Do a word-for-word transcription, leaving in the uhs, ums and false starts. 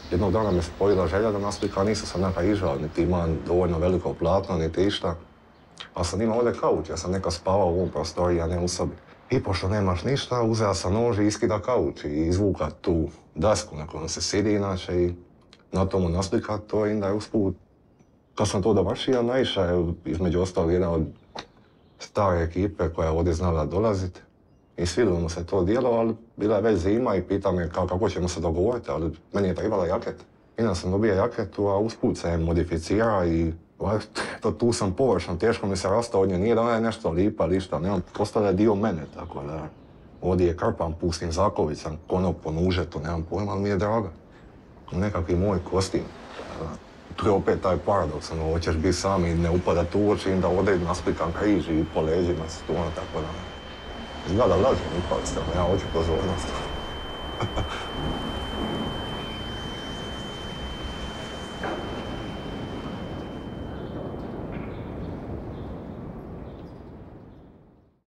jednog dana me spojila želja da naslikam, nisam sam neka ižao, niti imam dovoljno veliko platno, niti išta. Ali sam imao ovdje kauč, ja sam neka spavao u ovom prostoriji, a ne u sobi. I pošto nemaš ništa, uzeo sam nož i iskida kauč i izvuka tu dasku na kojom se sidi inače i na tomu naslikat to i onda je usput. Kad sam to dovršio, naišao je između ostalog jedna od stare ekipe koja je ovdje znala dolaziti. I svidilo mu se to dijelo, ali bila je već zima i pita me kako ćemo se dogovoriti, ali meni je trebala jaket. I onda sam dobio jaketu, a usput se je modificira i to tu sam površan, teško mi se rastao od nje, nije da ona je nešto lipa ili išta, nemam, postala je dio mene, tako da ovdje je krpam, pustim zakovicam, konop po nužetu, nemam pojma, ali mi je draga. Nekakvi moj kostim. Tu je opet taj paradoks, ono, hoćeš biti sam i ne upadat u oči, da ovdje naslikam križ i po leđima se tu, ono, tako da. Izgleda lažem, ipak sam, ja hoću pozornost.